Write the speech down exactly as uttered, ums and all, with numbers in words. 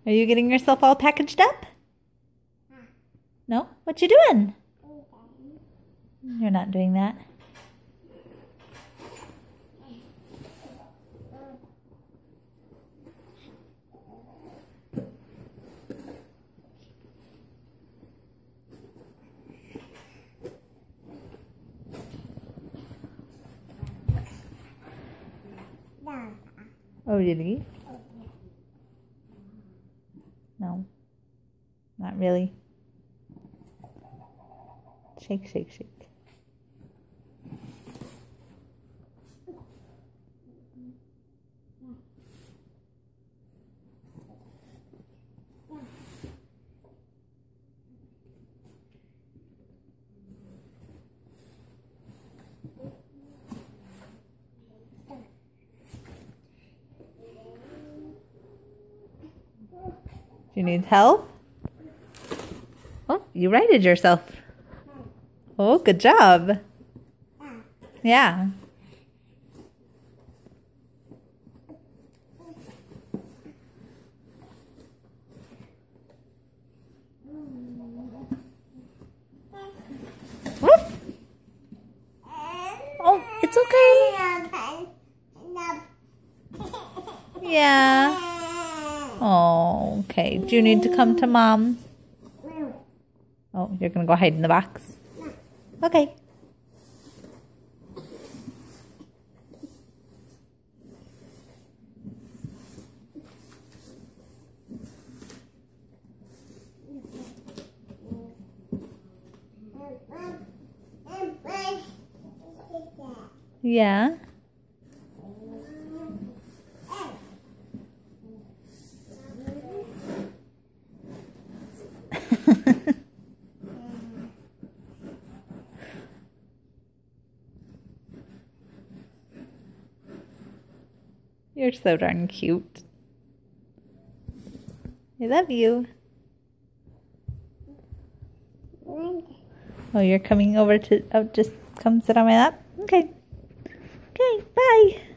Are you getting yourself all packaged up? No? What you doing? You're not doing that. Oh, really? No, not really. Shake, shake, shake. Do you need help? Oh, you righted yourself. Oh, good job. Yeah. Whoop. Oh, it's okay. Yeah. Oh, okay. Do you need to come to Mom? Oh, you're going to go hide in the box? Okay. Yeah. You're so darn cute. I love you. Oh, you're coming over to, oh, just come sit on my lap? Okay. Okay, bye.